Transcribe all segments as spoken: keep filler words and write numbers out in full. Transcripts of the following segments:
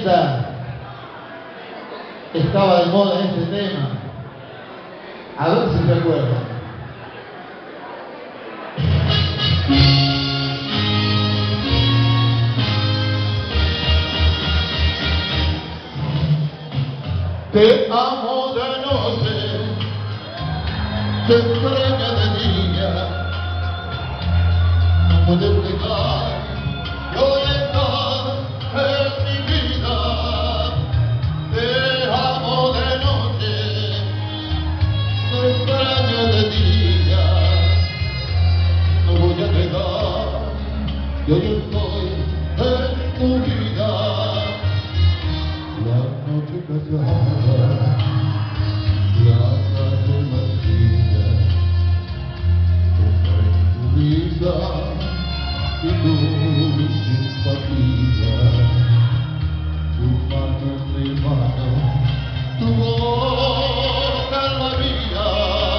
setenta estaba de moda este tema. A ver si se acuerdan. Te amo de noche, te extraña de día, no puedo explicar que hoy estás en mi vida. Te amo de noche, te extraña de día, no voy a negar que hoy estoy en tu vida. La noche casada, la calle vacía, está en tu vida y tu simpatía. Tu mano en mi mano, tu boca en la mía.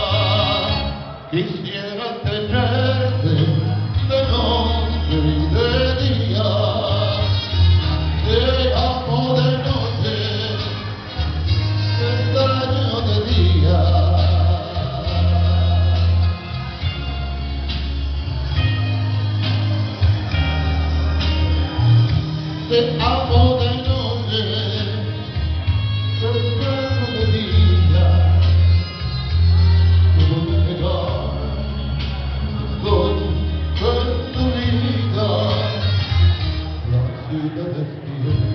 Quisiera tenerte de noche y de día. Te amo de noche, te extraño de día. Te amo de noche, te extraño de día. No voy a negar, estoy en tu vida. La ciudad despierta.